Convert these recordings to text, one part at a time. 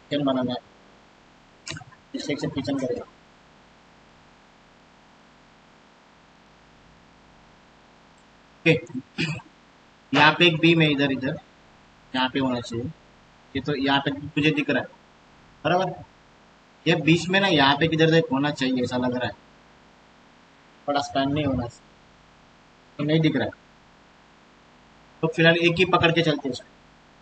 Kitchen बनाना है, जिससे से किचन करेगा। ओके, यहाँ पे एक बीम है, इधर इधर यहाँ पे होना चाहिए। ये तो यहाँ पे तुझे दिख रहा है बराबर। ये बीच में ना यहाँ पे किधर से होना चाहिए, ऐसा लग रहा है। बड़ा स्पैन नहीं होना चाहिए, तो नहीं दिख रहा है। तो फिलहाल एक ही पकड़ के चलते हैं इसको।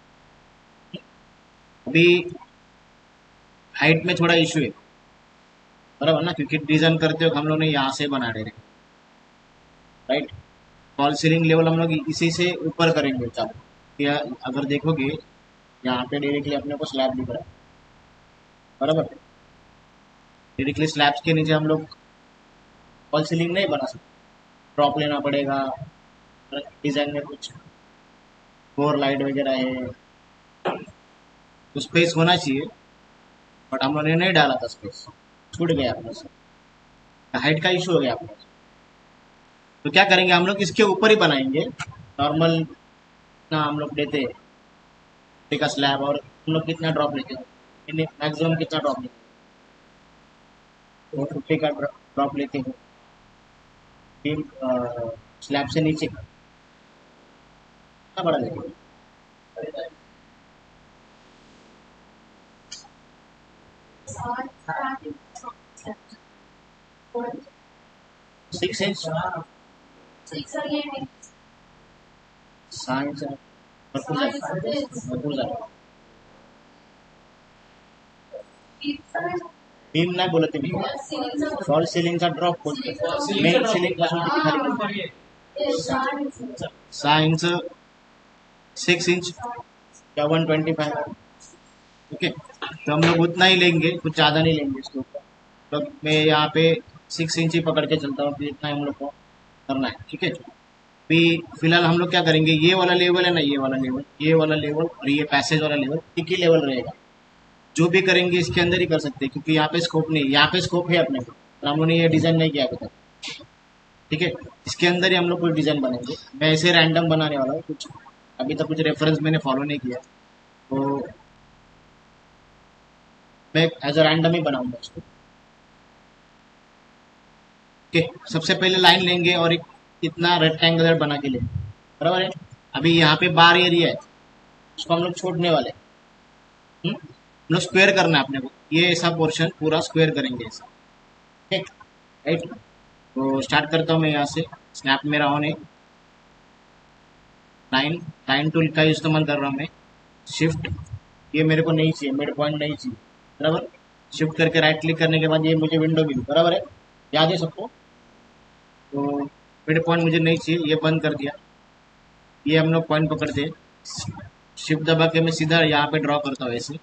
अभी हाइट में थोड़ा इशू है बराबर ना, क्योंकि डिजाइन करते हो हम लोग ने यहाँ से बना रहे हैं, राइट। फॉल सीलिंग लेवल हम लोग इसी से ऊपर करेंगे चालू। या अगर देखोगे यहाँ पे डायरेक्टली अपने को स्लैब दिख रहा है बराबर। डायरेक्टली स्लैब्स के नीचे हम लोग फॉल सीलिंग नहीं बना सकते, ड्रॉप लेना पड़ेगा। डिजाइन में कुछ बोर लाइट वगैरह है, तो स्पेस होना चाहिए, बट हम लोगों ने नहीं डाला था स्पेस, छूट गया अपने से, हाइट का इशू हो गया अपने से। तो क्या करेंगे हम लोग, इसके ऊपर ही बनाएंगे नॉर्मल ना हम लोग देते हैं का स्लैब। और हम लोग कितना ड्रॉप लेते हैं, मैक्सिमम कितना ड्रॉप लेते हैं, 50 का ड्रॉप लेते हैं स्लैब से नीचे का, कितना बड़ा लेते हैं। 6 इंच साइंस भरपूर झालं। बीम नाही बोलत आहे मी, फॉल सिलिंगचा ड्रॉप बोलतो, मेन सिलिंग पासून किती खाली, 6 इंच, 6 इंच या 125। ओके, तो हम लोग उतना ही लेंगे, कुछ ज़्यादा नहीं लेंगे इसके ऊपर। तो मैं यहाँ पे 6 इंच ही पकड़ के चलता हूँ, फिर इतना हम लोग को करना है, ठीक है। अभी फिलहाल हम लोग क्या करेंगे, ये वाला लेवल है ना, ये वाला लेवल, ये वाला लेवल और ये पैसेज वाला लेवल एक ही लेवल रहेगा। जो भी करेंगे इसके अंदर ही कर सकते हैं, क्योंकि यहाँ पे स्कोप नहीं, यहाँ पे स्कोप है अपने को, तो हम लोगों ने ये डिजाइन नहीं किया अभी तक, ठीक है। इसके अंदर ही हम लोग कोई डिजाइन बनाएंगे। मैं ऐसे रैंडम बनाने वाला हूँ, कुछ अभी तक कुछ रेफरेंस मैंने फॉलो नहीं किया, तो मैं एज अ रैंडम ही बनाऊंगा इसको। ओके, सबसे पहले लाइन लेंगे और एक इतना रेक्टेंगुलर बना के लेंगे बराबर है। अभी यहाँ पे बार एरिया है, उसको हम लोग छोड़ने वाले हैं। हम लोग स्क्वायर करना है अपने को, ये ऐसा पोर्शन पूरा स्क्वायर करेंगे ऐसा, ठीक, राइट। तो स्टार्ट करता हूँ मैं यहाँ से, स्नैप मेरा ऑन है, लाइन, लाइन टूल का इस्तेमाल कर रहा हूँ मैं। शिफ्ट, ये मेरे को नहीं चाहिए, मिड पॉइंट नहीं चाहिए बराबर। शिफ्ट करके राइट क्लिक करने के बाद ये मुझे विंडो मिली बराबर है, याद है सबको। तो मिड पॉइंट मुझे नहीं चाहिए, ये बंद कर दिया। ये हम लोग पॉइंट पकड़ते हैं, शिफ्ट दबा के मैं सीधा यहाँ पे ड्रॉ करता हूँ ऐसे।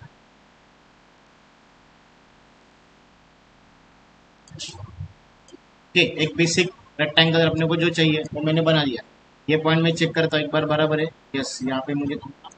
ठीक, एक बेसिक रेक्टेंगल अपने को जो चाहिए वो मैंने बना दिया। ये पॉइंट मैं चेक करता हूँ एक बार बराबर है, यस, यहाँ पे मुझे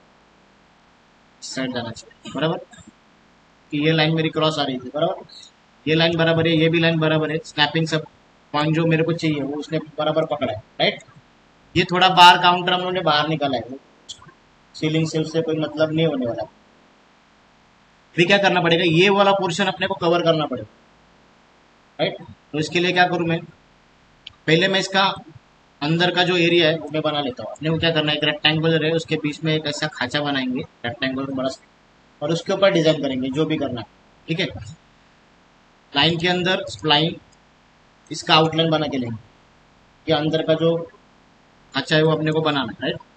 साइड जाना चाहिए बराबर, कि ये लाइन मेरी क्रॉस आ रही थी बराबर। ये लाइन बराबर है, ये भी लाइन बराबर है, स्नैपिंग सब पॉइंट जो मेरे को चाहिए वो उसने बराबर पकड़ा है, राइट। ये थोड़ा बार काउंटर हम लोगों ने बाहर निकाला है, सीलिंग से उससे कोई मतलब नहीं होने वाला। फिर क्या करना पड़ेगा, ये वाला पोर्शन अपने को कवर करना पड़ेगा, राइट। तो इसके लिए क्या करूं मैं, पहले मैं इसका अंदर का जो एरिया है वो मैं बना लेता हूँ। अपने को क्या करना है, एक रेक्टेंगुलर है, उसके बीच में एक ऐसा खांचा बनाएंगे रेक्टेंगुलर बड़ा, और उसके ऊपर डिजाइन करेंगे जो भी करना है, ठीक है। लाइन के अंदर स्प्लाइन, इसका आउटलाइन बना के लेंगे, ये अंदर का जो खांचा है वो अपने को बनाना है, राइट।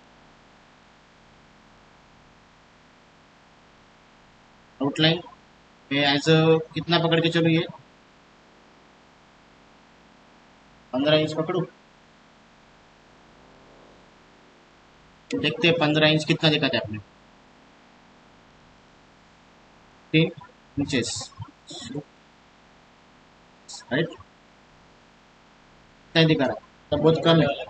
आउटलाइन में एज कितना पकड़ के चलो, ये 15 इंच पकड़ू, तो देखते हैं 15 इंच कितना दिखाते हैं अपने, 3 इंचेस, राइट। क्या दिखा रहा है, तो बहुत कम है,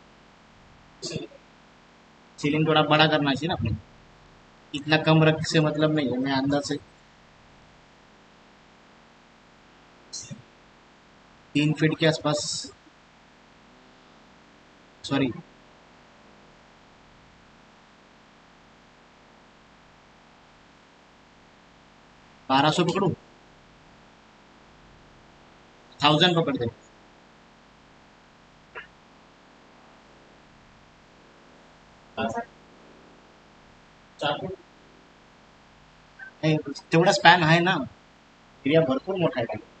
सीलिंग थोड़ा बड़ा करना चाहिए ना अपने, इतना कम रख से मतलब नहीं है। मैं अंदर से 3 फीट के आसपास, सॉरी, 1200 पकड़ू, 1000 पकड़ दे। नाही, तेवढा स्पॅन आहे ना, एरिया भरपूर मोठा आहे खाली.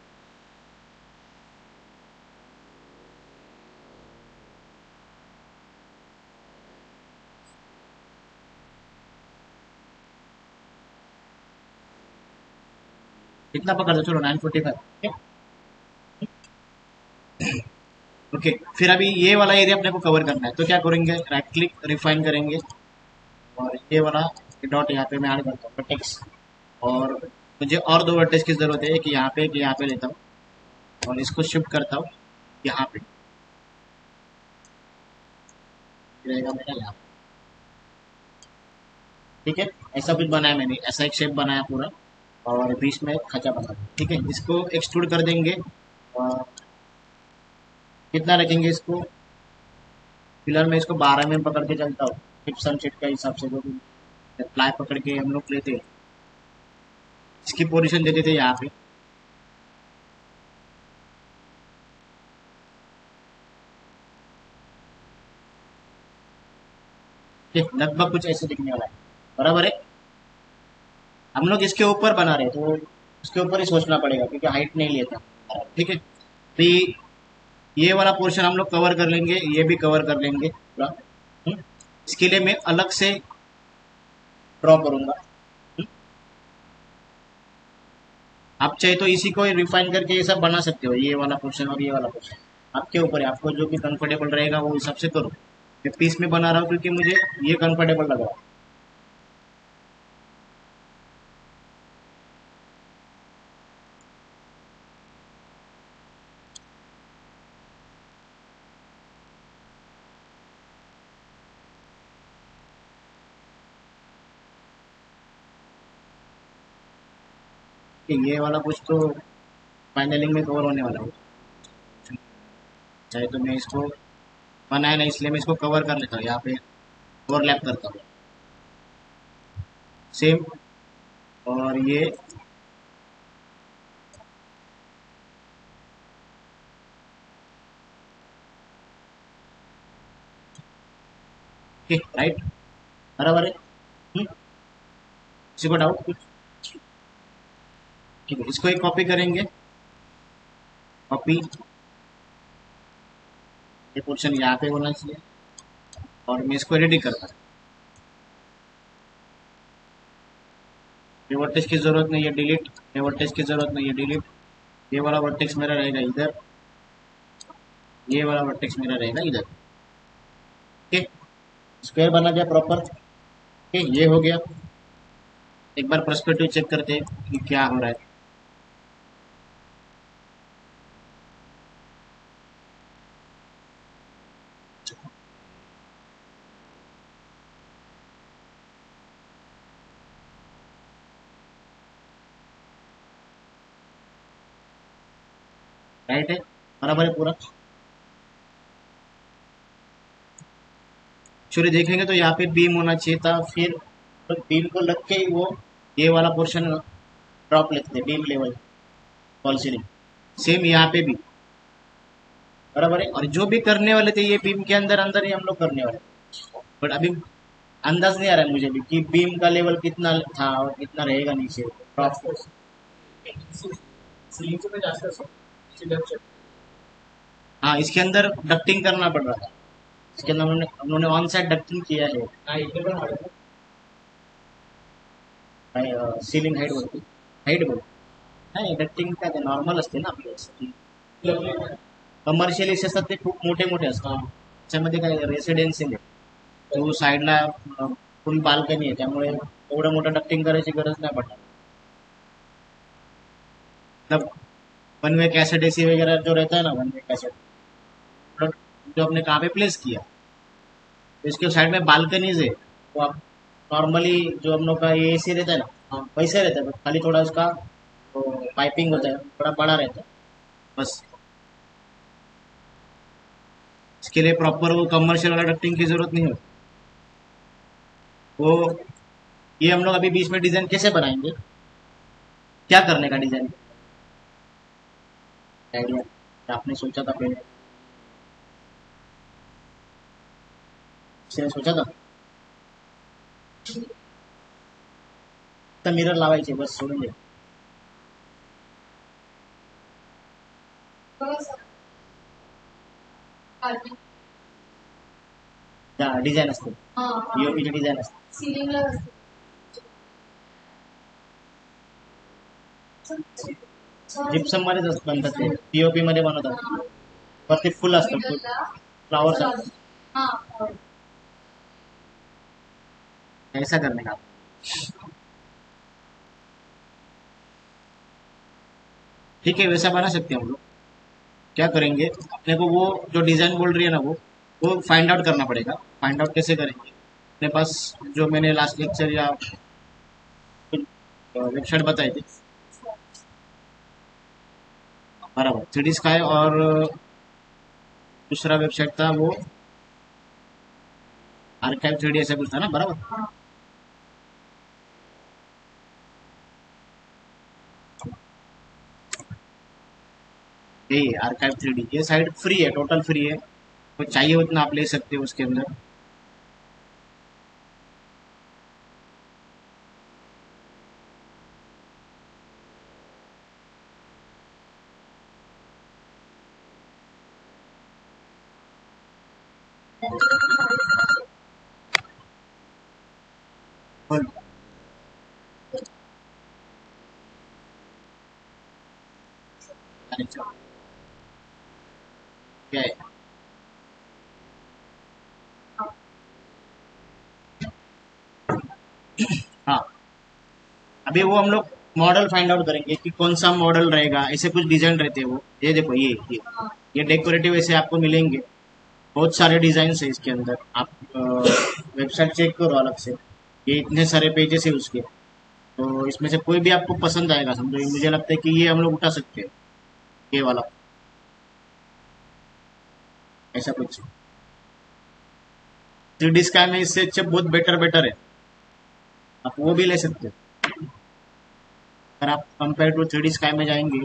कितना पकड़ दो, चलो 945. ओके, फिर अभी ये वाला एरिया अपने को कवर करना है, तो क्या करेंगे, राइट क्लिक रिफाइन करेंगे और ये वाला डॉट यहाँ पे मैं ऐड करता हूँ वर्टेक्स. और मुझे और दो वर्टेक्स की जरूरत है, एक यहाँ पे लेता हूँ और इसको शिफ्ट करता हूँ यहाँ पे, रहेगा मेरा यहाँ. ठीक है, ऐसा कुछ बनाया मैंने, ऐसा एक शेप बनाया पूरा और बीच में खचा बना दिया. ठीक है, इसको एक्सट्रूड कर देंगे और कितना रखेंगे इसको, फिलहाल मैं इसको 12 में पकड़ के चलता हूँ, टिप्सन शीट का हिसाब से जो भी प्लाई पकड़ के हम लोग लेते हैं, इसकी पोजीशन देते थे यहाँ पे. लगभग कुछ ऐसे दिखने वाला है, बराबर है. हम लोग इसके ऊपर बना रहे हैं तो इसके ऊपर ही सोचना पड़ेगा क्योंकि हाइट नहीं लेता. ठीक है, तो ये वाला पोर्शन हम लोग कवर कर लेंगे, ये भी कवर कर लेंगे पूरा. इसके लिए मैं अलग से ड्रॉ करूंगा. आप चाहे तो इसी को रिफाइन करके ये सब बना सकते हो, ये वाला पोर्शन और ये वाला पोर्शन आपके ऊपर है, आपको जो भी कंफर्टेबल रहेगा वो हिसाब से करो. मैं पीस में बना रहा हूँ क्योंकि मुझे ये कंफर्टेबल लग रहा है. कि ये वाला कुछ तो फाइनलिंग में कवर होने वाला है, चाहे तो मैं इसको बनाया ना इसलिए मैं इसको कवर कर लेता हूँ, यहाँ पे ओवरलैप करता हूँ सेम. और ये राइट, बराबर है. किसी को डाउट कुछ, ठीक है, इसको एक कॉपी करेंगे, कॉपी, ये पोर्शन यहाँ पे होना चाहिए और मैं इसको एडिट करता हूँ. ये वर्टेक्स की जरूरत नहीं है, डिलीट. ये वर्टेक्स की जरूरत नहीं है, डिलीट. ये वाला वर्टेक्स मेरा रहेगा इधर, ये वाला वर्टेक्स मेरा रहेगा इधर. ठीक, स्क्वायर बना गया प्रॉपर. ठीक, ये हो गया. एक बार पर्सपेक्टिव चेक करते हैं कि क्या हो रहा है. राइट है, बराबर है पूरा. एक्चुअली देखेंगे तो यहाँ पे बीम होना चाहिए था, फिर तो बीम को लग के ही वो ये वाला पोर्शन ड्रॉप लेते थे, beam level fall ceiling. Same यहाँ पे भी बराबर है. और जो भी करने वाले थे ये बीम के अंदर अंदर ही हम लोग करने वाले, बट अभी अंदाज नहीं आ रहा है मुझे भी कि बीम का लेवल कितना था और कितना रहेगा नीचे ड्रॉप फोर्स. हाँ, इसके अंदर डक्टिंग करना पड़ रहा था, इसके अंदर उन्होंने ऑन साइड डक्टिंग किया है. सीलिंग हाईट बोलते, हाईट बोल नाही, डक्टिंग काय ते नॉर्मल असते ना आपल्या कमर्शियल एसी असतात ते खूप मोठे मोठे असतात. त्याच्यामध्ये काय रेसिडेन्शियल आहे, तो साईडला फुल बाल्कनी आहे, त्यामुळे एवढं मोठं डक्टिंग करायची गरज नाही पडणार. मतलब वन वे कैसेट एसी वगैरह जो रहता है ना, वन वे कैसेट जो आपने कहाँ पे प्लेस किया, तो इसके साइड में बालकनीज है, तो आप नॉर्मली जो हम लोग का ये एसी रहता है ना, हाँ वैसे रहता है, खाली थोड़ा उसका तो पाइपिंग होता है थोड़ा बड़ा रहता है बस. इसके लिए प्रॉपर वो कमर्शियल वाला डक्टिंग की जरूरत नहीं होती. वो ये हम लोग अभी बीच में डिजाइन कैसे बनाएंगे, क्या करने का डिजाइन आइडिया आपने सोचा था पहले से सोचा था तर मिरर लावायचे बस सोडून दे डिझाईन असते पीओपीची डिझाईन असते सिलिंगला जिप्सम मध्येच बनतात ते पीओपी मध्ये बनवतात वरती फुल असतं फ्लावर्स असतात ऐसा करने का ठीक है वैसा बना सकते हैं हम लोग क्या करेंगे अपने को वो जो डिजाइन बोल रही है ना वो फाइंड आउट करना पड़ेगा फाइंड आउट कैसे करेंगे अपने पास जो मैंने लास्ट लेक्चर या वेबसाइट बताई थी बराबर 3D स्काई और दूसरा वेबसाइट था वो आर्काइव 3D ऐसा कुछ था ना बराबर यही आर्काइव 3D ये साइट फ्री है टोटल फ्री है तो चाहिए उतना आप ले सकते हो उसके अंदर बोल। अच्छा, क्या है हाँ अभी वो हम लोग मॉडल फाइंड आउट करेंगे कि कौन सा मॉडल रहेगा ऐसे कुछ डिजाइन रहते हैं वो ये देखो ये डेकोरेटिव ऐसे आपको मिलेंगे बहुत सारे डिजाइन है इसके अंदर आप वेबसाइट चेक करो अलग से ये इतने सारे पेजेस है उसके तो इसमें से कोई भी आपको पसंद आएगा समझो मुझे लगता है कि ये हम लोग उठा सकते हैं ये वाला ऐसा कुछ 3D स्काई में इससे अच्छे बहुत बेटर है आप वो भी ले सकते हो अगर आप कंपेयर टू 3D स्काई में जाएंगे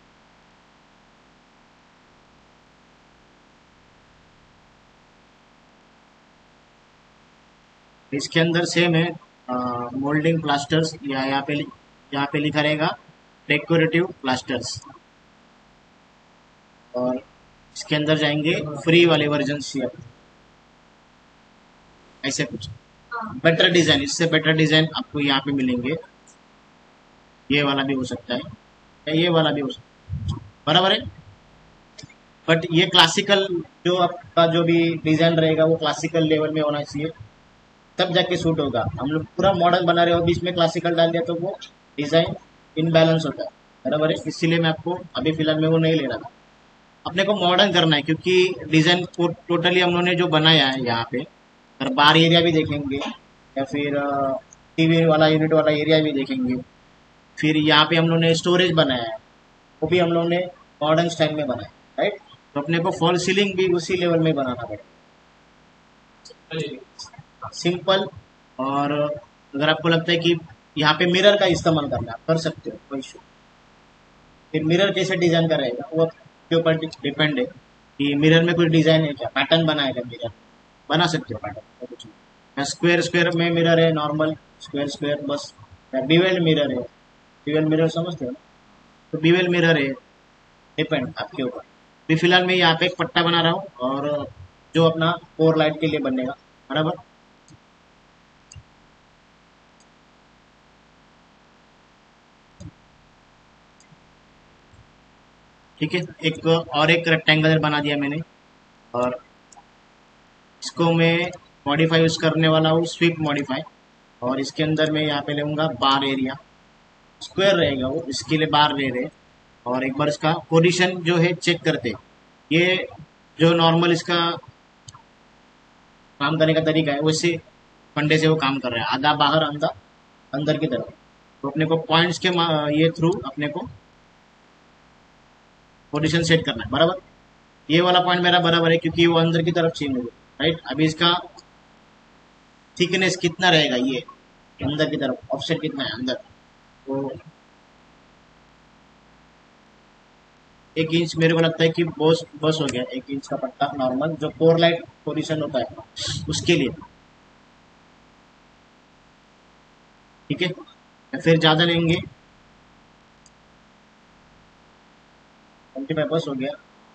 इसके अंदर सेम है मोल्डिंग प्लास्टर्स या यहाँ पे लिखा रहेगा डेकोरेटिव प्लास्टर्स और इसके अंदर जाएंगे फ्री वाले वर्जन से ऐसे कुछ बेटर डिजाइन इससे बेटर डिजाइन आपको यहाँ पे मिलेंगे ये वाला भी हो सकता है या ये वाला भी हो सकता है बराबर है बट ये क्लासिकल जो आपका जो भी डिजाइन रहेगा वो क्लासिकल लेवल में होना चाहिए तब जाके सूट होगा हम लोग पूरा मॉडर्न बना रहे हो बीच में क्लासिकल डाल दिया तो वो डिजाइन इनबैलेंस होता है बराबर है इसीलिए मैं आपको अभी फिलहाल में वो नहीं ले रहा था अपने को मॉडर्न करना है क्योंकि डिजाइन टोटली हम लोगों ने जो बनाया है यहाँ पे और बार एरिया भी देखेंगे या फिर टीवी वाला यूनिट वाला एरिया भी देखेंगे फिर यहाँ पे हम लोगों ने स्टोरेज बनाया है वो भी हम लोगों ने मॉडर्न स्टाइल में बनाया राइट तो अपने को फॉल सीलिंग भी उसी लेवल में बनाना पड़ेगा सिंपल और अगर आपको लगता है कि यहाँ पे मिरर का इस्तेमाल करना आप कर सकते हो कोई इशू फिर मिरर कैसे डिजाइन का रहेगा वो आपके ऊपर डिपेंड है कि मिरर में कुछ डिजाइन है क्या पैटर्न बनाएगा मिरर बना सकते हो पैटर्न कुछ नहीं स्क्वायर स्क्वायर में मिरर है नॉर्मल स्क्वायर स्क्वायर बस बीवेल मिरर है बीवेल मिरर समझते हो ना तो बीवेल मिरर है डिपेंड आपके ऊपर अभी फिलहाल मैं यहाँ पे एक पट्टा बना रहा हूँ और जो अपना कोर लाइट के लिए बनेगा बराबर ठीक है एक रेक्टेंगल बना दिया मैंने और इसको मैं मॉडिफाई यूज करने वाला हूँ स्वीप मॉडिफाई और इसके अंदर मैं यहाँ पे लूंगा बार एरिया स्क्वायर रहेगा वो इसके लिए बार ले रहे और एक बार इसका पोजीशन जो है चेक करते ये जो नॉर्मल इसका काम करने का तरीका है वैसे फंडे से वो काम कर रहा है आधा बाहर आधा अंदर की तरफ तो अपने को पॉइंट्स के ये थ्रू अपने को पोजीशन सेट करना है बराबर ये वाला पॉइंट मेरा बराबर है क्योंकि वो अंदर की तरफ चाहिए मुझे राइट अभी इसका थिकनेस कितना रहेगा ये अंदर की तरफ ऑफसेट कितना है अंदर तो एक इंच मेरे को लगता है कि बस बस हो गया, 1 इंच का पट्टा नॉर्मल जो कोर लाइट पोजिशन होता है उसके लिए, ठीक है। या फिर ज़्यादा लेंगे, 25 बस हो गया,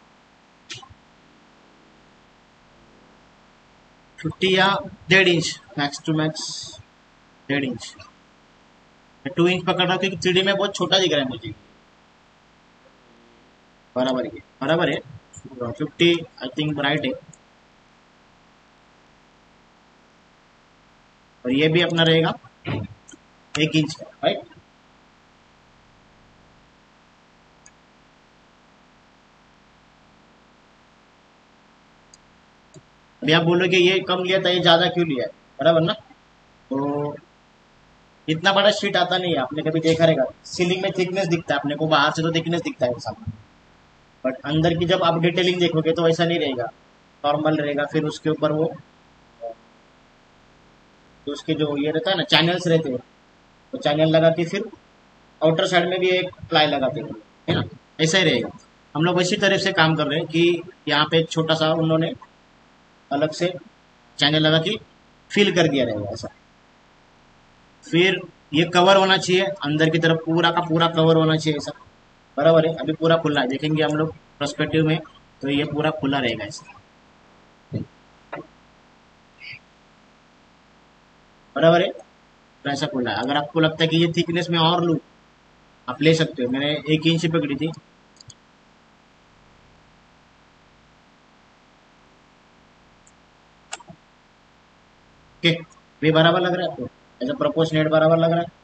50 या 1.5 inch, max to max 1.5 inch. 2 inch पकड़ रहा हूँ क्योंकि 3D में बहुत छोटा दिख रहा है मुझे। बराबर है 50 आई थिंक राइट है। और ये भी अपना रहेगा 1 इंच का, राइट। अभी आप बोलोगे ये कम लिया था, ये ज्यादा क्यों लिया है, बराबर ना। तो इतना बड़ा शीट आता नहीं है, आपने कभी देखा रहेगा, सीलिंग में थिकनेस दिखता है अपने को, बाहर से तो थिकनेस दिखता है सामने, बट अंदर की जब आप डिटेलिंग देखोगे तो ऐसा नहीं रहेगा, नॉर्मल रहेगा। फिर उसके ऊपर वो तो उसके जो ये रहता है ना, चैनल्स रहते हैं, तो चैनल लगा के फिर आउटर साइड में भी एक प्लाई लगाते हैं, है ना। ऐसा ही रहेगा। हम लोग इसी तरह से काम कर रहे हैं कि यहाँ पे एक छोटा सा उन्होंने अलग से चैनल लगा के फिल कर दिया रहेगा ऐसा। फिर ये कवर होना चाहिए अंदर की तरफ, पूरा का पूरा कवर होना चाहिए ऐसा, बराबर है। अभी पूरा खुला है, देखेंगे हम लोग पर्सपेक्टिव में, तो ये पूरा खुला रहेगा ऐसा, बराबर है। तो ऐसा खुला है, अगर आपको लगता है कि ये थिकनेस में और लूँ, आप ले सकते हो। मैंने 1 इंच पकड़ी थी। ओके, ये बराबर लग रहा है आपको, ऐसा प्रोपोर्शनेट बराबर लग रहा है।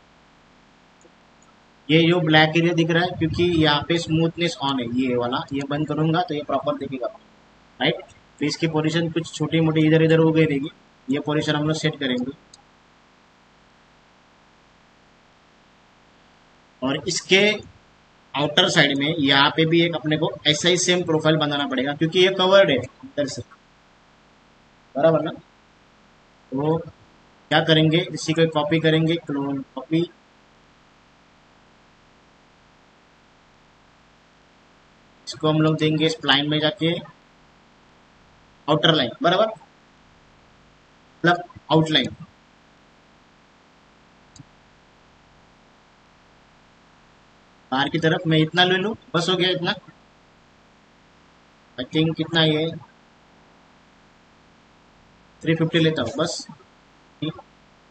ये जो ब्लैक एरिया दिख रहा है क्योंकि यहाँ पे स्मूथनेस ऑन है, ये वाला, ये बंद करूंगा तो ये प्रॉपर दिखेगा, राइट। तो इसकी पोजीशन कुछ छोटी मोटी इधर इधर हो गई रहेगी, ये पोजीशन हम लोग सेट करेंगे। और इसके आउटर साइड में यहाँ पे भी एक अपने को ऐसा ही सेम प्रोफाइल बनाना पड़ेगा क्योंकि ये कवर्ड है अंदर से, बराबर ना। तो क्या करेंगे, इसी को कॉपी करेंगे, क्लोन कॉपी, इसको हम लोग देंगे स्प्लाइन में जाके आउटर लाइन, बराबर, मतलब आउटलाइन। बाहर की तरफ मैं इतना ले लूँ, बस हो गया इतना। आई थिंक कितना ये 350 लेता हूँ बस, ठीक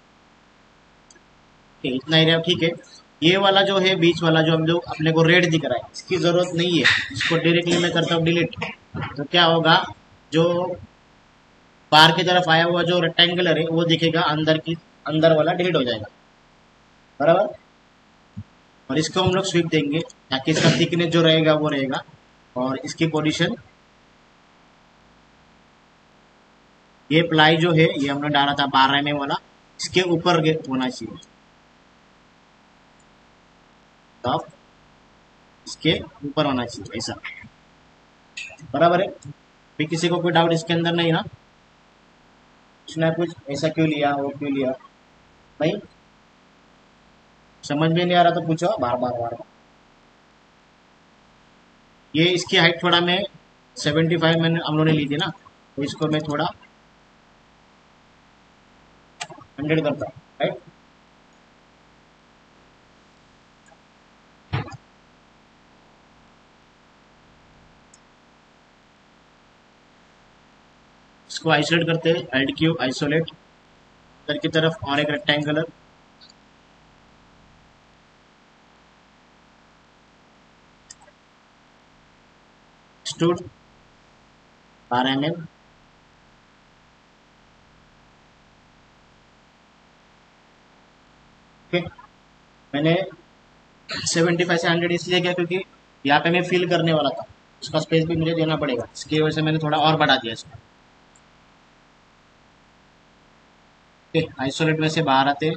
है, इतना एरिया ठीक है। ये वाला जो है बीच वाला जो हम लोग अपने को रेड दिख रहा है, इसकी जरूरत नहीं है, इसको डायरेक्टली मैं करता हूँ डिलीट। तो क्या होगा, जो बाहर की तरफ आया हुआ जो रेक्टेंगुलर है वो दिखेगा, अंदर की अंदर वाला डिलीट हो जाएगा, बराबर। और इसको हम लोग स्वीप देंगे ताकि इसका थिकनेस जो रहेगा वो रहेगा। और इसकी पोजीशन, ये प्लाई जो है ये हमने डाला था 12 mm वाला, इसके ऊपर होना चाहिए टॉप, इसके ऊपर होना चाहिए ऐसा, बराबर है। फिर किसी को कोई डाउट इसके अंदर नहीं ना, कुछ ना कुछ ऐसा क्यों लिया वो क्यों लिया, नहीं समझ में नहीं आ रहा तो पूछो बार बार। ये इसकी हाइट थोड़ा मैं 75 मैंने हम लोगों ने ली थी ना, तो इसको मैं थोड़ा 100 करता हूँ, राइट। इसको आइसोलेट करते हैं, एल्ट क्यू आइसोलेट, अंदर की तरफ और एक रेक्टेंगुलर स्टूड 12 mm, ओके। मैंने 75 से 100 इसलिए किया क्योंकि यहाँ पे मैं फिल करने वाला था, उसका स्पेस भी मुझे देना पड़ेगा, इसकी वजह से मैंने थोड़ा और बढ़ा दिया इसको। ओके, आइसोलेट में से बाहर आते हैं।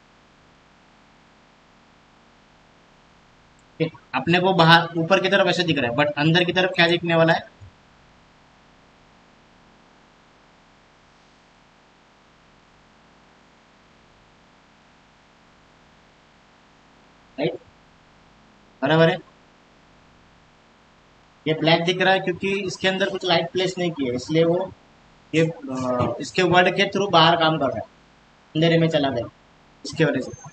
ओके, अपने को बाहर ऊपर की तरफ ऐसे दिख रहा है, बट अंदर की तरफ क्या दिखने वाला है, राइट, बराबर है। ये ब्लैक दिख रहा है क्योंकि इसके अंदर कुछ लाइट प्लेस नहीं की है, इसलिए वो ये इसके वर्ड के थ्रू बाहर काम कर रहा है, अंधेरे में चला गया इसके वजह से।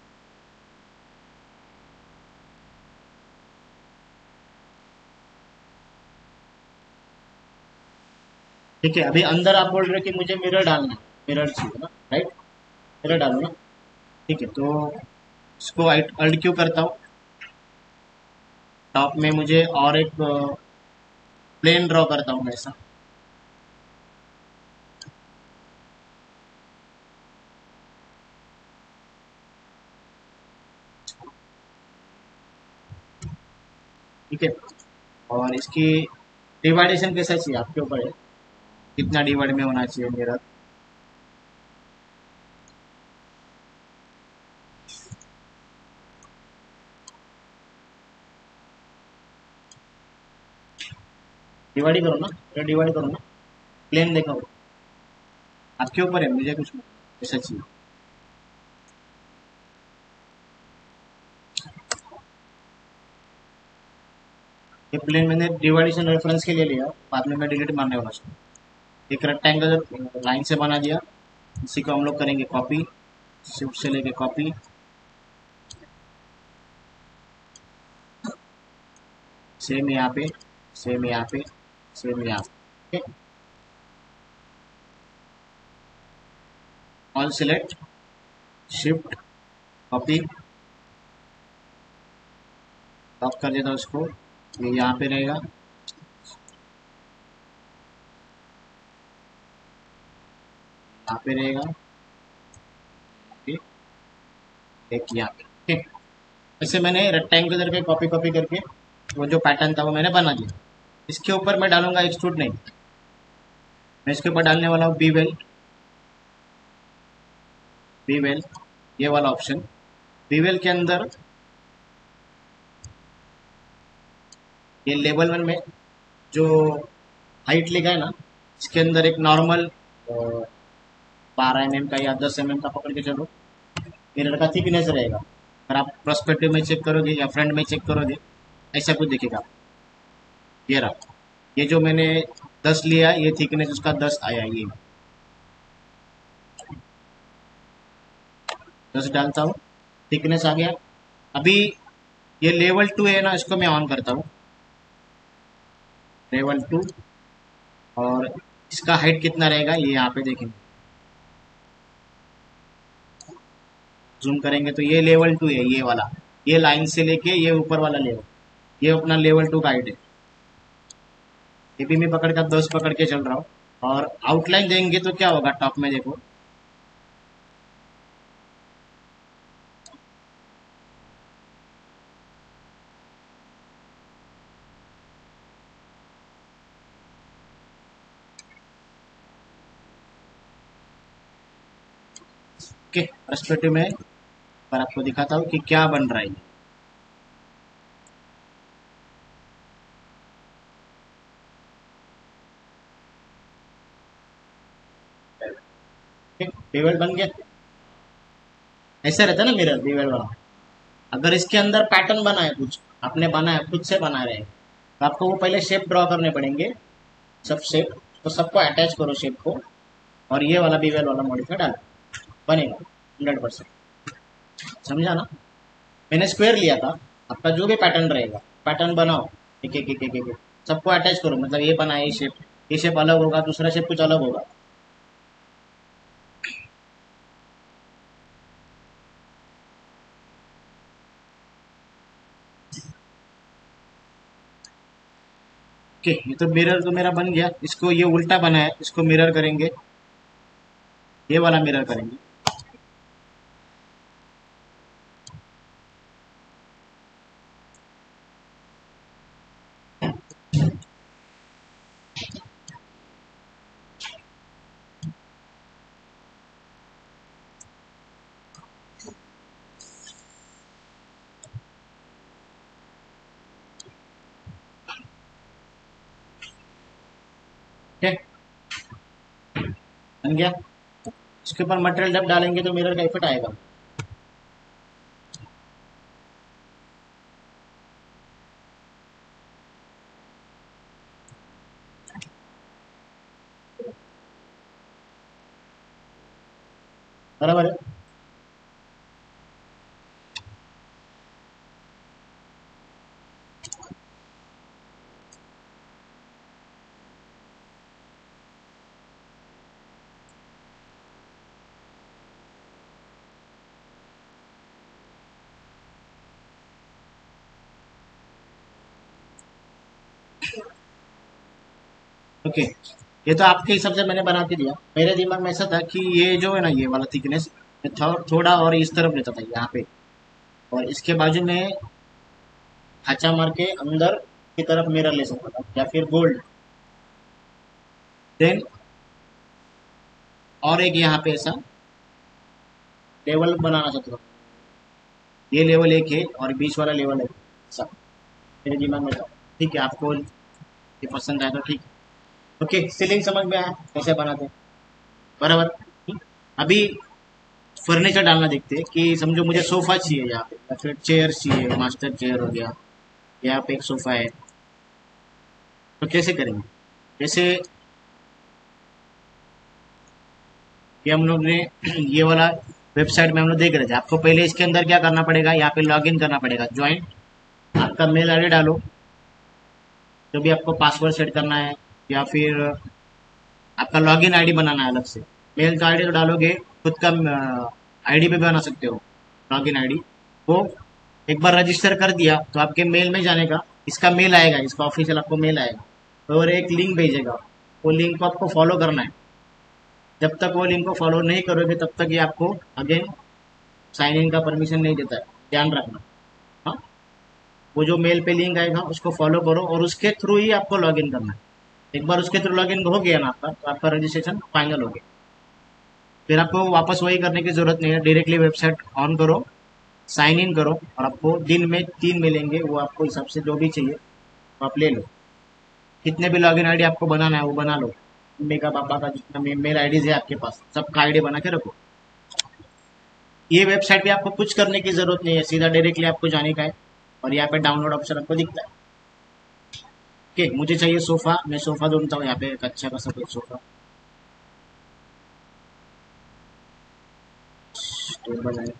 ठीक है, अभी अंदर आप बोल रहे हो कि मुझे मिरर डालना है, मिरर चाहिए ना, राइट? मिरर डालो ना। ठीक है, तो इसको अल्ट क्यों करता हूँ, टॉप में मुझे और एक प्लेन ड्रॉ करता हूँ ऐसा। ठीक है, और इसकी डिवाइडेशन कैसा चाहिए आपके ऊपर है, कितना डिवाइड में होना चाहिए मेरा। डिवाइड करो ना, डिवाइड करो ना, प्लेन देखो, आपके ऊपर है, मुझे कुछ नहीं, ऐसा चाहिए। ये प्लेन मैंने डिवाइडेशन रेफरेंस के लिए लिया, बाद में मैं डिलीट मारने वाला हूँ। एक रेक्टेंगल लाइन से बना दिया, इसी को हम लोग करेंगे कॉपी, शिफ्ट से लेके कॉपी, सेम यहाँ पे, सेम यहाँ पे, सेम यहाँ पे। All select, shift, copy, lock कर देता हूँ उसको, ये यहाँ पे रहेगा, यहाँ पे रहेगा, एक यहाँ पे। ठीक, ऐसे मैंने रेक्टेंगुलर पे कॉपी कॉपी करके वो जो पैटर्न था वो मैंने बना दिया। इसके ऊपर मैं डालूंगा एक्सट्रूड नहीं, मैं इसके ऊपर डालने वाला हूँ बीवेल, बीवेल ये वाला ऑप्शन। बीवेल के अंदर ये लेवल 1 में जो हाइट लिखा है ना, इसके अंदर एक नॉर्मल 12 mm का या 10 mm का पकड़ के चलो, मिरर का थिकनेस रहेगा। अगर आप प्रोस्पेक्टिव में चेक करोगे या फ्रंट में चेक करोगे, ऐसा कुछ दिखेगा। ये रहा, ये जो मैंने 10 लिया, ये थिकनेस उसका 10 आया, ये 10 डालता हूँ, थिकनेस आ गया। अभी ये लेवल 2 है ना, इसको मैं ऑन करता हूँ, लेवल 2, और इसका हाइट कितना रहेगा ये यहाँ पे देखेंगे, जूम करेंगे तो ये लेवल 2 है, ये वाला, ये लाइन से लेके ये ऊपर वाला लेवल, ये अपना लेवल 2 का हाइट है। ये भी मैं पकड़ कर 10 पकड़ के चल रहा हूँ, और आउटलाइन देंगे तो क्या होगा, टॉप में देखो, ओके, पर्सपेक्टिव में पर आपको दिखाता हूँ कि क्या बन रहा है। ठीक, बेवल बन गया, ऐसा रहता है ना मिरर बेवल वाला। अगर इसके अंदर पैटर्न बना है, कुछ आपने बनाया, खुद से बना रहे हैं, तो आपको वो पहले शेप ड्रॉ करने पड़ेंगे, सब शेप, तो सबको अटैच करो शेप को, और ये वाला बीवेल वाला मॉडिफायर डालो, बनेगा 100%। समझा ना? मैंने स्क्वायर लिया था, आपका जो भी पैटर्न रहेगा, पैटर्न बनाओ, एक एक एक एक एक एक, सबको अटैच करो, मतलब ये बना ये शेप अलग होगा, दूसरा शेप कुछ अलग होगा। ओके, ये तो मिरर तो मेरा बन गया, इसको ये उल्टा बना है, इसको मिरर करेंगे, ये वाला मिरर करेंगे। ठीक है, बन गया। इसके ऊपर मटेरियल जब डालेंगे तो मिरर का इफेक्ट आएगा। बराबर है। ओके, ये तो आपके हिसाब से मैंने बना के दिया। मेरे दिमाग में ऐसा था कि ये जो है ना, ये वाला थिकनेस थोड़ा और इस तरफ लेता था यहाँ पे, और इसके बाजू में खाचा मार के अंदर की तरफ मिरर ले सकता था, या फिर गोल्ड। देन और एक यहाँ पे ऐसा लेवल बनाना चाहता था। ये लेवल एक है और बीच वाला लेवल है, सब मेरे दिमाग में था। ठीक है, आपको ये पसंद आया तो ठीक है। ओके, सीलिंग समझ में आया कैसे बनाते हैं, बराबर। अभी फर्नीचर डालना देखते हैं कि समझो मुझे सोफा चाहिए यहाँ पे, या फिर चेयर चाहिए, मास्टर चेयर हो गया, यहाँ पे एक सोफा है, तो कैसे करेंगे। जैसे ये हम लोग ने ये वाला वेबसाइट में हम लोग देख रहे थे, आपको पहले इसके अंदर क्या करना पड़ेगा, यहाँ पे लॉग इन करना पड़ेगा, ज्वाइन, आपका मेल आईडी डालो, जो भी आपको पासवर्ड सेट करना है, या फिर आपका लॉगिन आईडी बनाना है अलग से। मेल का आईडी तो डालोगे, खुद का आईडी भी बना सकते हो, लॉगिन आईडी। वो एक बार रजिस्टर कर दिया तो आपके मेल में जाने का, इसका मेल आएगा, इसका ऑफिशियल आपको मेल आएगा, और एक लिंक भेजेगा। वो लिंक को आपको फॉलो करना है। जब तक वो लिंक को फॉलो नहीं करोगे तब तक ये आपको अगेन साइन इन का परमिशन नहीं देता है, ध्यान रखना। हाँ, वो जो मेल पे लिंक आएगा उसको फॉलो करो, और उसके थ्रू ही आपको लॉग इन करना है। एक बार उसके थ्रू लॉग इन हो गया ना आपका, तो आपका रजिस्ट्रेशन फाइनल हो गया। फिर आपको वापस वही करने की जरूरत नहीं है, डायरेक्टली वेबसाइट ऑन करो, साइन इन करो, और आपको दिन में 3 मिलेंगे, वो आपको हिसाब से जो भी चाहिए वो आप ले लो। कितने भी लॉगिन आईडी आपको बनाना है वो बना लो, मम्मी का, पापा का, जितना मेल आईडीज है आपके पास सबका आईडी बना के रखो। ये वेबसाइट पे आपको कुछ करने की जरूरत नहीं है, सीधा डायरेक्टली आपको जाने का है, और यहाँ पे डाउनलोड ऑप्शन आपको दिखता है। ओके, मुझे चाहिए सोफा, मैं सोफा ढूंढता हूँ, यहाँ पे एक अच्छा खासा कोई सोफा, टेबल है,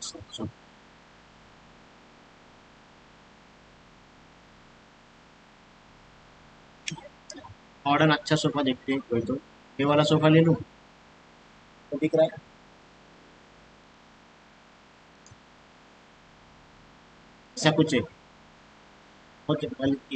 मॉडर्न अच्छा सोफा देखते हैं कोई तो, ये वाला सोफा ले लूँ, तो दिख रहा है ऐसा कुछ है। ओके, बल्कि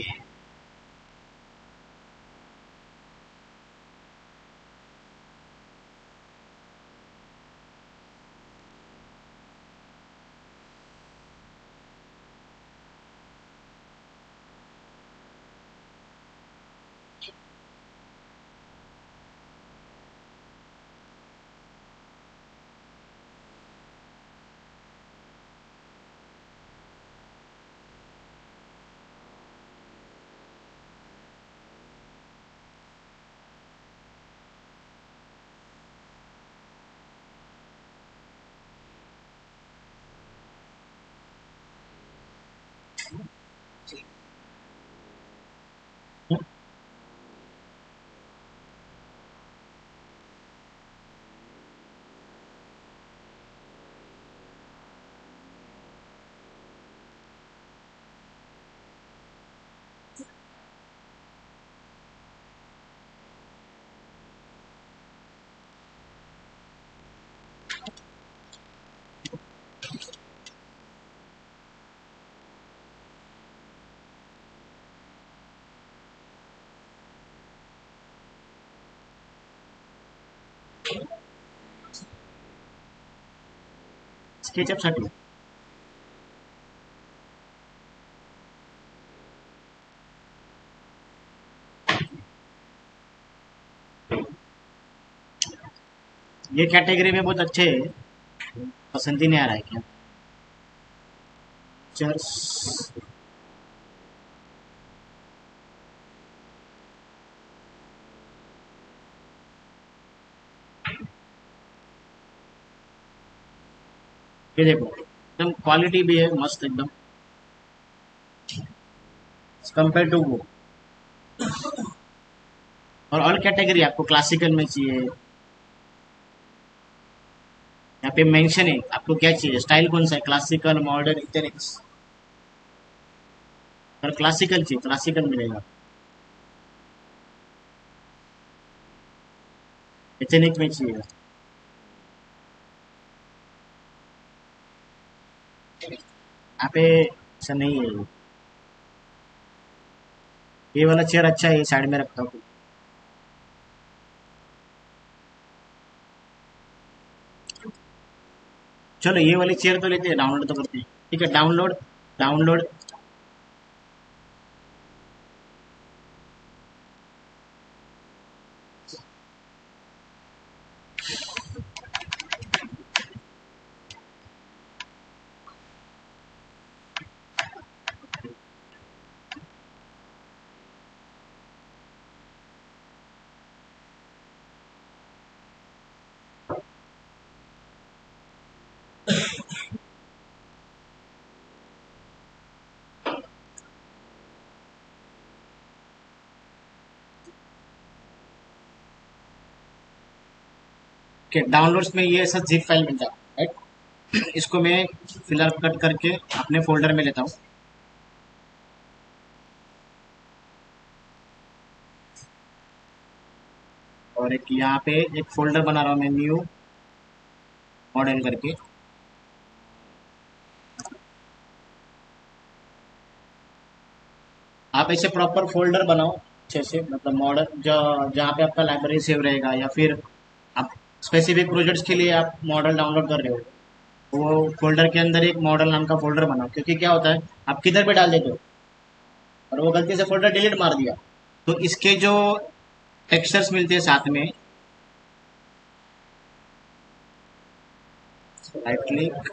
स्केचअप साठी ये कैटेगरी में बहुत अच्छे है, पसंद ही नहीं आ रहा है क्या। चर्स, ये देखो एकदम क्वालिटी भी है मस्त एकदम, कंपेयर टू वो। और ऑल कैटेगरी आपको क्लासिकल में चाहिए, यहाँ पे मेंशन है आपको क्या चाहिए, स्टाइल कौन सा है, क्लासिकल, मॉडर्न, इथेनिक्स। और क्लासिकल चाहिए, क्लासिकल मिलेगा। इथेनिक में चाहिए। यहाँ पे ऐसा नहीं है। ये वाला चेयर अच्छा है, ये साइड में रखता हूँ। चलो ये वाली चेयर तो लेते हैं, डाउनलोड तो करते हैं। ठीक है, डाउनलोड। डाउनलोड। के डाउनलोड्स में ये ऐसा जिप फाइल मिलता है, राइट। इसको मैं फिलहाल कट करके अपने फोल्डर में लेता हूँ। और एक यहाँ पे एक फोल्डर बना रहा हूँ मैं, न्यू मॉडल करके। आप ऐसे प्रॉपर फोल्डर बनाओ अच्छे से, मतलब मॉडल जहाँ पे आपका लाइब्रेरी सेव रहेगा, या फिर आप स्पेसिफिक प्रोजेक्ट्स के लिए आप मॉडल डाउनलोड कर रहे हो, तो वो फोल्डर के अंदर एक मॉडल नाम का फोल्डर बनाओ। क्योंकि क्या होता है, आप किधर पे डाल देते हो और वो गलती से फोल्डर डिलीट मार दिया, तो इसके जो टेक्सचर्स मिलते हैं साथ में, राइट क्लिक,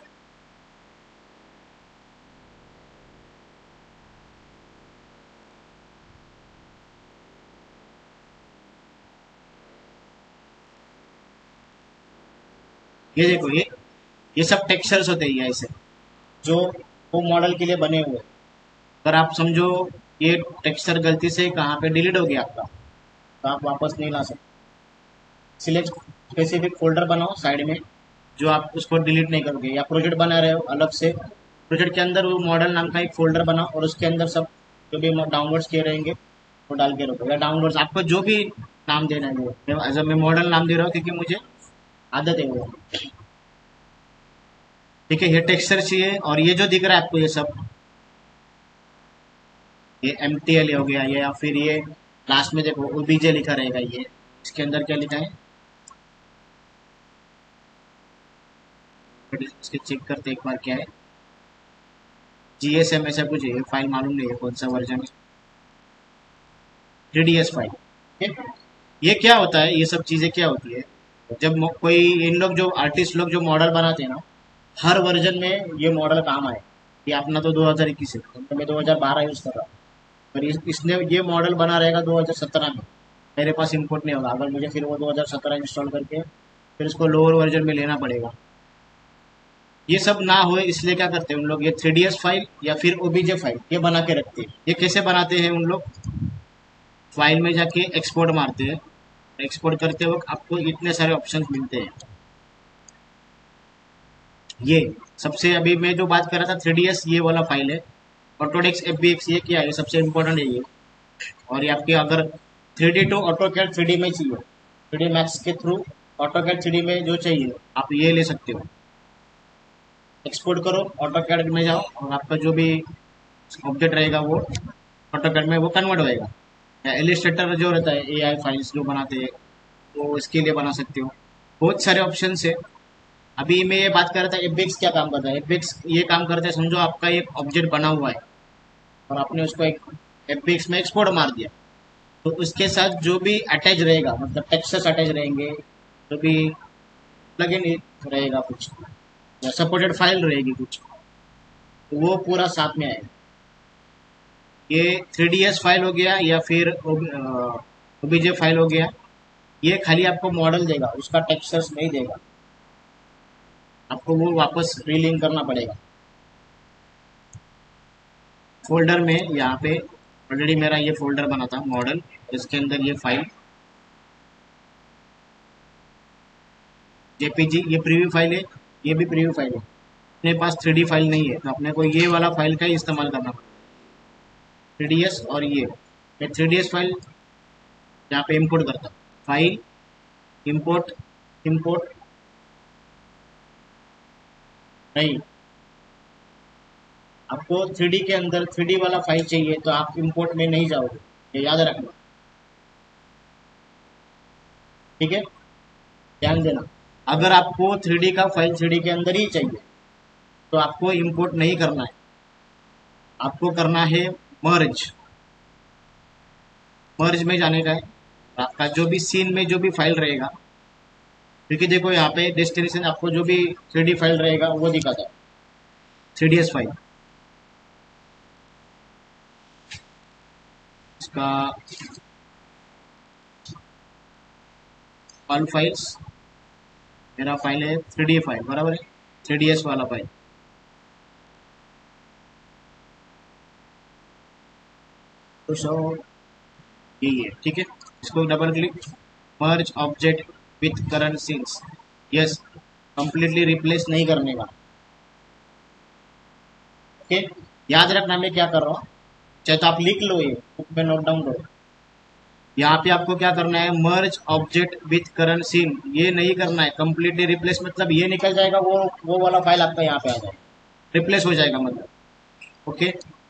ये देखो, ये सब टेक्सचर्स होते हैं ऐसे, जो वो मॉडल के लिए बने हुए हैं। अगर आप समझो ये टेक्सचर गलती से कहाँ पे डिलीट हो गया आपका, तो आप वापस नहीं ला सकते। सिलेक्ट स्पेसिफिक फोल्डर बनाओ साइड में, जो आप उसको डिलीट नहीं करोगे, या प्रोजेक्ट बना रहे हो अलग से, प्रोजेक्ट के अंदर वो मॉडल नाम का एक फोल्डर बनाओ, और उसके अंदर सब जो भी डाउनलोड्स किए रहेंगे वो डाल के रखो, या डाउनलोड्स आपको जो भी नाम देना है वो। एज मैं मॉडल नाम दे रहा हूँ क्योंकि मुझे आदत है वो। ठीक है, ये टेक्सचर चाहिए, और ये जो दिख रहा है आपको ये सब, ये MTL हो गया ये, या फिर ये लास्ट में देखो OBJ लिखा रहेगा, ये इसके अंदर क्या लिखा है, इसके चेक करते एक बार क्या है। GSM ऐसा कुछ है, ये फाइल मालूम नहीं है कौन सा वर्जन है। 3DS file. ठीक है? ये क्या होता है, ये सब चीजें क्या होती है, जब कोई इन लोग जो आर्टिस्ट लोग जो मॉडल बनाते हैं ना, हर वर्जन में ये मॉडल काम आए। ये अपना तो 2021 है, तो मैं 2012 यूज कर रहा हूँ, पर इसने ये मॉडल बना रहेगा 2017 में, मेरे पास इंपोर्ट नहीं होगा। अगर मुझे फिर वो 2017 इंस्टॉल करके फिर इसको लोअर वर्जन में लेना पड़ेगा। ये सब ना हो इसलिए क्या करते हैं उन लोग, ये 3DS फाइल या फिर OBJ फाइल ये बना के रखते हैं। ये कैसे बनाते हैं उन लोग, फाइल में जाके एक्सपोर्ट मारते हैं, एक्सपोर्ट करते वक्त आपको इतने सारे ऑप्शंस मिलते हैं। ये सबसे अभी मैं जो बात कर रहा था 3DS, ये वाला फाइल है। ऑटोडेस्क FBX ये क्या है, ये सबसे इम्पोर्टेंट है ये। और ये आपके अगर 3D टू AutoCAD 3D में चाहिए, 3D मैक्स के थ्रू AutoCAD 3D में जो चाहिए आप ये ले सकते हो। एक्सपोर्ट करो, AutoCAD में जाओ, और आपका जो भी ऑब्जेक्ट रहेगा वो AutoCAD में वो कन्वर्ट होएगा। या इलिस्ट्रेटर जो रहता है, AI फाइल्स जो बनाते हैं, वो इसके लिए बना सकते हो। बहुत सारे ऑप्शन है। अभी मैं ये बात कर रहा था FBX क्या काम करता है। FBX ये काम करता है, समझो आपका एक ऑब्जेक्ट बना हुआ है और आपने उसको एक FBX में एक्सपोर्ट मार दिया, तो उसके साथ जो भी अटैच रहेगा, मतलब टेक्सचर्स अटैच रहेंगे, जो भी प्लगइन रहेगा कुछ, या सपोर्टेड फाइल रहेगी कुछ, तो वो पूरा साथ में आएगा। ये 3DS फाइल हो गया, या फिर OBJ फाइल हो गया। ये खाली आपको मॉडल देगा, उसका टेक्सचर्स नहीं देगा, आपको वो वापस रीलिंक करना पड़ेगा। फोल्डर में यहाँ पे ऑलरेडी मेरा ये फोल्डर बना था मॉडल, इसके अंदर ये फाइल JPG, ये प्रीव्यू फाइल है। ये भी प्रीव्यू फाइल है। अपने पास 3D फाइल नहीं है तो अपने को ये वाला फाइल का ही इस्तेमाल करना पड़ेगा, 3ds। और ये मैं 3ds फाइल यहाँ पे इंपोर्ट करता हूँ, फाइल इंपोर्ट, इंपोर्ट नहीं, आपको 3D के अंदर 3D वाला फाइल चाहिए तो आप इंपोर्ट में नहीं जाओगे, ये याद रखना, ठीक है, ध्यान देना। अगर आपको 3D का फाइल 3D के अंदर ही चाहिए तो आपको इंपोर्ट नहीं करना है, आपको करना है मर्ज। मर्ज में जाने का है, आपका जो भी सीन में जो भी फाइल रहेगा, क्योंकि देखो यहाँ पे डेस्टिनेशन आपको जो भी 3D फाइल रहेगा वो दिखाता है, 3ds फाइल। इसका ऑल फाइल्स, मेरा फाइल है 3D फाइल, बराबर है, 3ds वाला फाइल। तो सो यही है, ठीक है। इसको double click, merge object with current scenes, yes, completely replace नहीं करने का, ओके। याद रखना मैं क्या कर रहा हूँ, चाहे तो आप लिख लो, ये बुक में नोट डाउन करो। यहाँ पे आपको क्या करना है, merge object with current scene, ये नहीं करना है, कंप्लीटली रिप्लेस मतलब ये निकल जाएगा, वो वाला फाइल आपका यहाँ पे आ जाएगा, रिप्लेस हो जाएगा मतलब, ओके।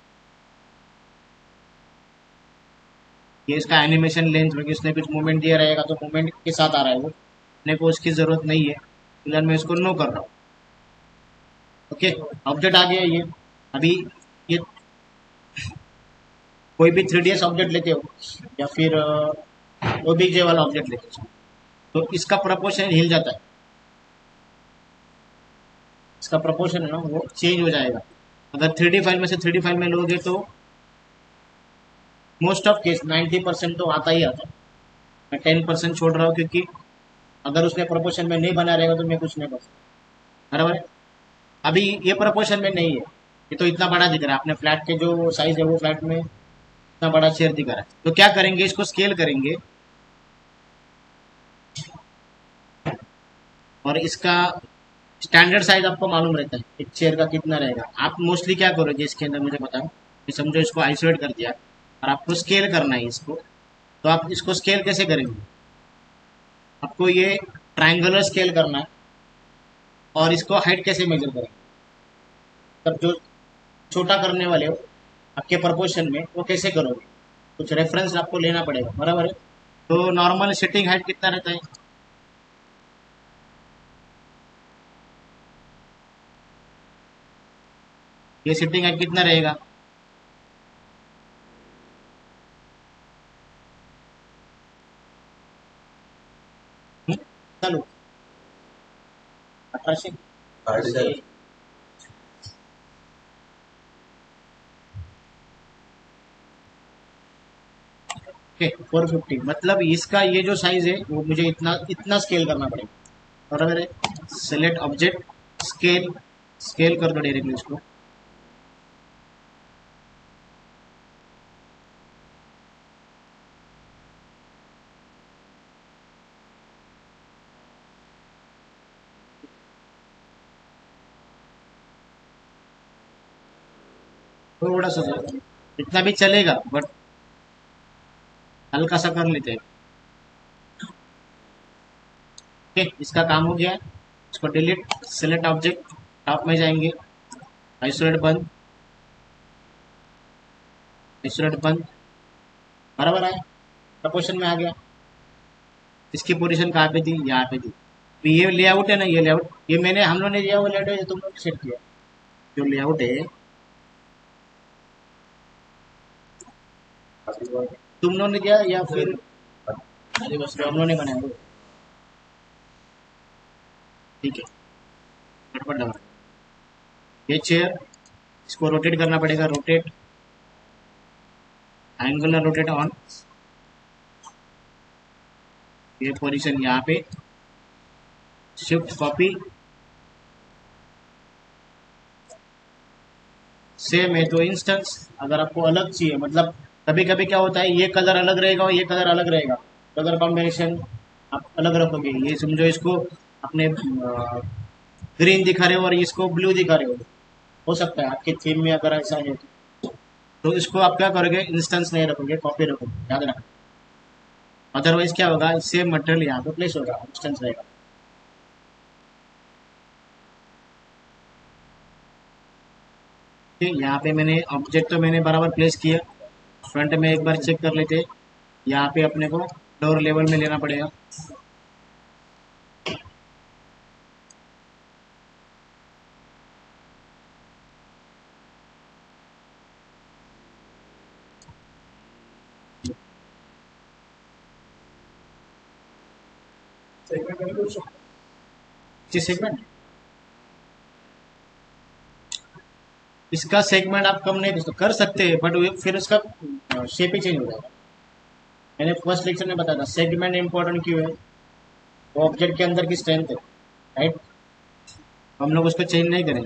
ये इसका एनिमेशन लेंथ में इसने कुछ मूवमेंट दिया रहेगा तो मूवमेंट के साथ आ रहा है वो, अपने को उसकी जरूरत नहीं है, फिलहाल मैं इसको नो कर रहा हूँ, ओके। ऑब्जेक्ट आ गया ये। अभी ये कोई भी 3ds ऑब्जेक्ट लेते हो या फिर ओबीजे वाला ऑब्जेक्ट लेते हो तो इसका प्रपोर्शन हिल जाता है, इसका प्रपोर्शन है ना वो चेंज हो जाएगा। अगर 3D फाइल में से 3D फाइल में लोगे तो मोस्ट ऑफ केस 90% तो आता ही आता है, मैं 10% छोड़ रहा हूँ क्योंकि अगर उसने प्रपोर्शन में नहीं बना रहेगा तो मैं कुछ नहीं कर सकता, बराबर है। अभी ये प्रपोर्शन में नहीं है, ये तो इतना बड़ा दिख रहा है, अपने फ्लैट के जो साइज है वो फ्लैट में इतना बड़ा चेयर दिख रहा है, तो क्या करेंगे, इसको स्केल करेंगे और इसका स्टैंडर्ड साइज आपको मालूम रहता है एक चेयर का कितना रहेगा। आप मोस्टली क्या करोगे इसके अंदर मुझे बताओ, समझो इसको आइसोलेट कर दिया और आपको स्केल करना है इसको, तो आप इसको स्केल कैसे करेंगे, आपको ये ट्रायंगुलर स्केल करना है और इसको हाइट कैसे मेजर करेंगे, तब जो छोटा करने वाले हो आपके प्रपोर्शन में वो कैसे करोगे, कुछ रेफरेंस आपको लेना पड़ेगा, बराबर है। तो नॉर्मल सिटिंग हाइट कितना रहता है, ये सिटिंग हाइट कितना रहेगा, चलो 1800, ओके 450, मतलब इसका ये जो साइज है वो मुझे इतना इतना स्केल करना पड़ेगा, बराबर है। सेलेक्ट ऑब्जेक्ट स्केल, स्केल कर दो डायरेक्टली इसको, थोड़ा सा इतना भी चलेगा बट हल्का सा कर लेते हैं, ओके। इसका काम हो गया, इसको डिलीट, सेलेक्ट ऑब्जेक्ट, टॉप में जाएंगे, आइसोलेट बंद, आइसोलेट बंद, बराबर आया, प्रपोर्शन में आ गया। इसकी पोजीशन कहाँ पे थी, यहाँ पे थी। तो ये लेआउट है ना, ये लेआउट ये मैंने हम लोग ने दिया, वो लेआउट है तुम लोग सेट किया, जो लेआउट है तुम लोगों ने दिया या फिर बस जो हम लोगों ने बनाया वो, ठीक है। फटाफट दबा, ये चेयर इसको रोटेट करना पड़ेगा, रोटेट, एंगुलर रोटेट ऑन, ये पोजीशन यहाँ पे, शिफ्ट कॉपी, सेम है तो इंस्टेंस। अगर आपको अलग चाहिए, मतलब कभी कभी क्या होता है ये कलर अलग रहेगा और ये कलर अलग रहेगा, कलर कॉम्बिनेशन आप अलग रखोगे, ये समझो इसको अपने ग्रीन दिखा रहे हो और इसको ब्लू दिखा रहे हो सकता है आपके थीम में अगर ऐसा है तो इसको आप क्या करोगे, इंस्टेंस नहीं रखोगे, कॉपी रखोगे, याद रखना। अदरवाइज क्या होगा, इससे मटेरियल यहाँ पे प्लेस होगा, इंस्टेंस रहेगा। ठीक, यहाँ पे मैंने ऑब्जेक्ट तो मैंने बराबर प्लेस किया। फ्रंट में एक बार चेक कर लेते हैं। यहाँ पे अपने को लोअर लेवल में लेना पड़ेगा। सेगमेंट, इसका सेगमेंट आप कम नहीं कर सकते, बट फिर उसका शेप ही चेंज हो जाएगा। मैंने फर्स्ट लेक्चर में बताया था सेगमेंट इंपॉर्टेंट क्यों है, वो ऑब्जेक्ट के अंदर की स्ट्रेंथ है, राइट। हम लोग उसको चेंज नहीं करेंगे।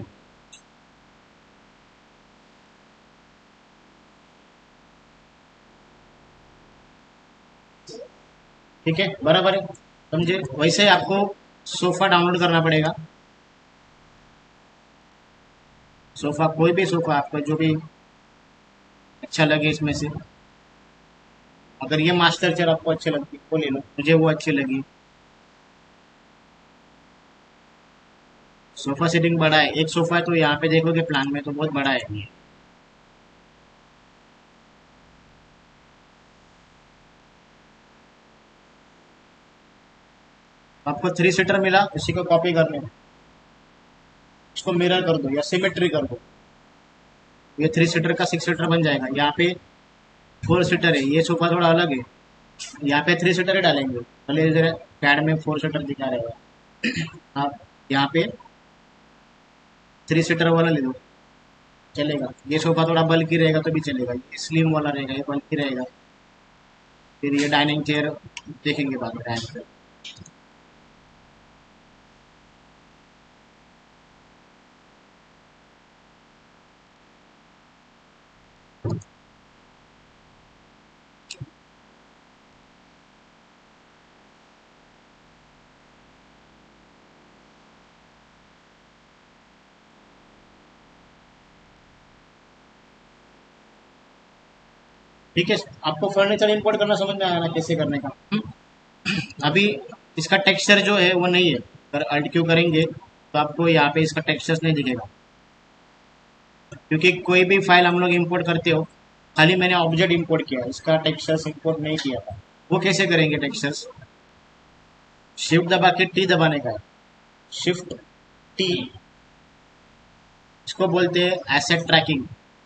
ठीक है, बराबर है, समझे। वैसे ही आपको सोफा डाउनलोड करना पड़ेगा। सोफा, कोई भी सोफा आपको जो भी अच्छा लगे इसमें से। अगर ये मास्टर चेयर आपको अच्छी लगती है वो ले लो, मुझे वो अच्छी लगी। सोफा सीटिंग बड़ा है, एक सोफा है तो यहाँ पे देखोगे प्लान में तो बहुत बड़ा है ये। आपको 3 सीटर मिला, उसी को कॉपी कर लो, उसको मिरर कर दो या सिमेट्री कर दो, ये 3 सीटर का 6 सीटर बन जाएगा। यहाँ पे 4 सीटर है, ये सोफा थोड़ा अलग है, यहाँ पे 3 सीटर ही डालेंगे, भले जरा कैड में 4 सीटर दिखा रहेगा। आप यहाँ पे 3 सीटर वाला ले लो, चलेगा। ये सोफा थोड़ा बल्कि रहेगा तो भी चलेगा, ये स्लिम वाला रहेगा, ये बल्कि रहेगा। फिर ये डाइनिंग चेयर देखेंगे बाद में, डाइनिंग चेयर। ठीक है, आपको फर्नीचर इंपोर्ट करना समझ में आया ना, कैसे करने का। अभी इसका टेक्सचर जो है वो नहीं है, अगर अल्ट क्यू करेंगे तो आपको यहाँ पे इसका टेक्सचर नहीं दिखेगा, क्योंकि कोई भी फाइल हम लोग इंपोर्ट करते हो, खाली मैंने ऑब्जेक्ट इंपोर्ट किया, इसका टेक्सचर्स इंपोर्ट नहीं किया था। वो कैसे करेंगे टेक्सचर्स, शिफ्ट दबा के टी दबाने का है, शिफ्ट टी, इसको बोलते हैं एसेट ट्रैकिंग।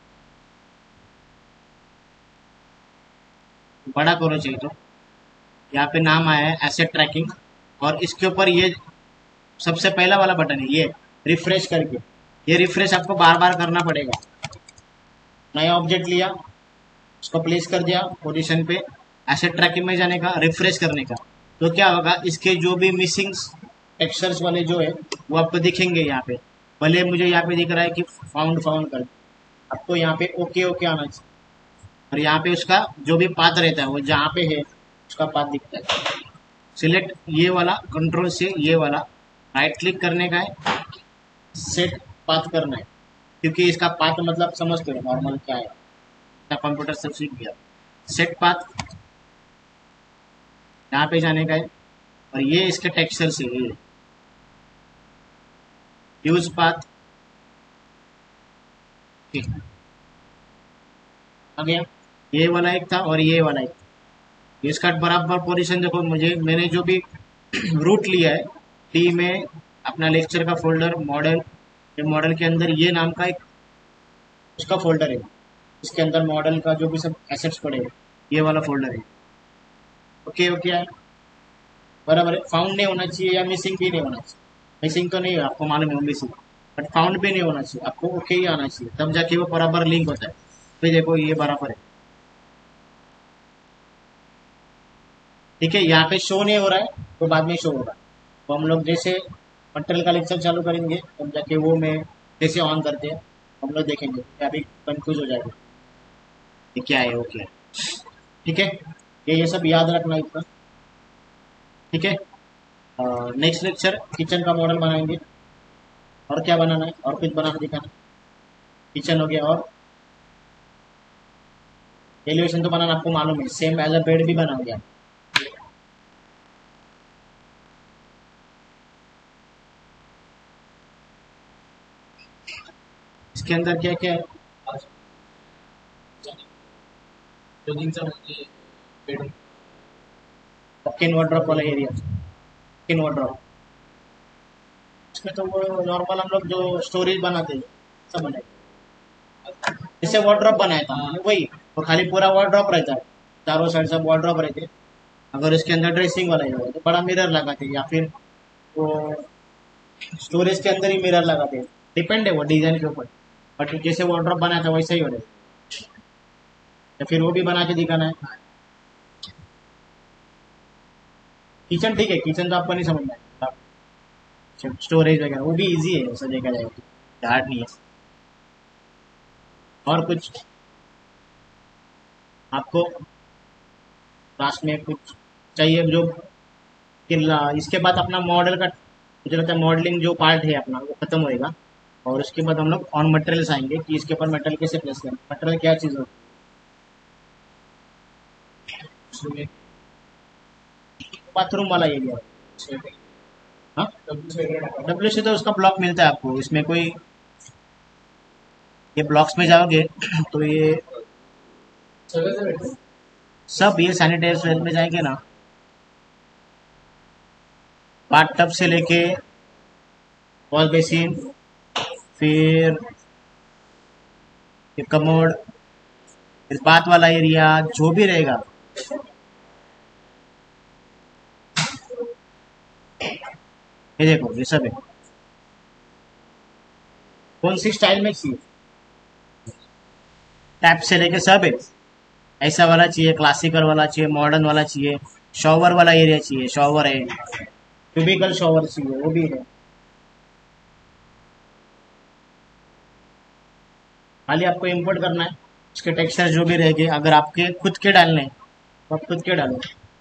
बड़ा करो चाहिए तो यहाँ पे नाम आया है एसेट ट्रैकिंग, और इसके ऊपर ये सबसे पहला वाला बटन है, ये रिफ्रेश करके, ये रिफ्रेश आपको बार बार करना पड़ेगा। नया ऑब्जेक्ट लिया, उसको प्लेस कर दिया पोजीशन पे, एसेट ट्रैकिंग में जाने का, रिफ्रेश करने का, तो क्या होगा, इसके जो भी मिसिंग टेक्सचर्स वाले जो है वो आपको दिखेंगे यहाँ पे। भले मुझे यहाँ पे दिख रहा है कि फाउंड फाउंड कर, आपको यहाँ पे ओके ओके आना चाहिए, और यहाँ पे उसका जो भी पाथ रहता है वो जहाँ पे है उसका पाथ दिखता है। सिलेक्ट ये वाला, कंट्रोल से ये वाला राइट क्लिक करने का है, सेट पाथ करना है, क्योंकि इसका पाथ मतलब समझते हो नॉर्मल क्या है, कंप्यूटर सब सीख गया। सेट पाथ यहाँ पे जाने का है, और ये इसके टेक्सचर से ये यूज पाथ, ठीक आ गया। ये वाला एक था और ये वाला एक था, इसका बराबर पोजीशन देखो, मुझे मैंने जो भी रूट लिया है टी में, अपना लेक्चर का फोल्डर मॉडल, ये मॉडल के अंदर ये नाम का एक उसका फोल्डर है, इसके अंदर मॉडल का जो भी सब एसेट्स पड़े हैं ये वाला फोल्डर है। ओके ओके है, बराबर है। फाउंड नहीं होना चाहिए या मिसिंग भी नहीं होना चाहिए, मिसिंग तो नहीं है, आपको मालूम है मिसिंग, बट फाउंड भी नहीं होना चाहिए, आपको ओके ही आना चाहिए, तब जाके वो बराबर लिंक होता है। फिर देखो ये बराबर है, ठीक है। यहाँ पे शो नहीं हो रहा है तो बाद में शो होगा, तो हम लोग जैसे मटेरियल का लेक्चर चालू करेंगे तब जाके वो मैं जैसे ऑन करते हैं हम लोग देखेंगे, अभी कंफ्यूज हो जाएगा ये क्या है वो क्या है। ठीक है, ये सब याद रखना इतना, ठीक है। नेक्स्ट लेक्चर किचन का मॉडल बनाएंगे। और क्या बनाना है, और कुछ बनाना दिखाना। किचन हो गया, और एलिवेशन तो बनाना आपको मालूम है, सेम एज अ बेड भी बनाओगे आप। इसके अंदर क्या क्या है? किन वार्डरोब वाला एरिया, किन वार्डरोब, इसमें तो वो नॉर्मल हम लोग जो स्टोरेज बनाते हैं सब बनाए, जैसे वार्डरोब बनाया था हमने वही, वो खाली पूरा वार्डरोब रहता है, चारों साइड सब वार्डरोब रहते हैं। अगर इसके अंदर ड्रेसिंग वाला ही हो तो बड़ा मिरर लगाते हैं, या फिर वो स्टोरेज के अंदर ही मिरर लगाते हैं, डिपेंड है वो डिजाइन के ऊपर। बट जैसे वार्डरोब बनाया था वैसे ही हो रहा है, या फिर वो भी बना के दिखाना है। किचन ठीक है, किचन तो आपको नहीं समझना है, स्टोरेज वगैरह वो भी इजी है, ऐसा देखा जाएगा, हार्ड नहीं है। और कुछ आपको लास्ट में कुछ चाहिए जो कि इसके बाद अपना मॉडल का, मुझे लगता है मॉडलिंग जो पार्ट है अपना वो खत्म होएगा, और उसके बाद हम लोग ऑन मटेरियल्स आएंगे कि इसके ऊपर मटेरियल कैसे प्लेस करें, मटेरियल क्या चीज़ होती है। बाथरूम वाला एरिया, हाँ डब्ल्यू से तो उसका ब्लॉक मिलता है आपको, इसमें कोई, ये ब्लॉक्स में जाओगे तो ये सब ये सैनिटाइज में जाएंगे ना, बाथ टब से लेके वॉश बेसिन, फिर ये कमोड, फिर बाथ वाला एरिया जो भी रहेगा, ये देखो ये सब है। कौन सी स्टाइल में चाहिए, टैप से लेके सब है, ऐसा वाला चाहिए, क्लासिकल वाला चाहिए, मॉडर्न वाला चाहिए, शॉवर वाला एरिया चाहिए, शॉवर है, क्यूबिकल शॉवर चाहिए वो भी है। खाली आपको इंपोर्ट करना है, उसके टेक्सचर जो भी रहेंगे अगर आपके खुद के डालने हैं तो आप खुद के डालो।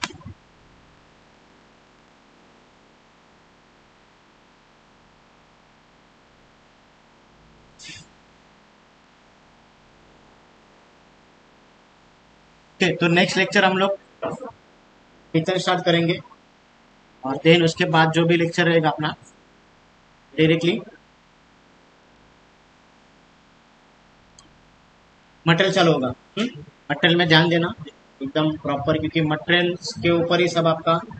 ओके, तो नेक्स्ट लेक्चर हम लोग किचन स्टार्ट करेंगे, और देन उसके बाद जो भी लेक्चर रहेगा अपना डायरेक्टली मटेरियल चालू होगा। मटेरियल में ध्यान देना एकदम प्रॉपर, क्योंकि मटेरियल के ऊपर ही सब आपका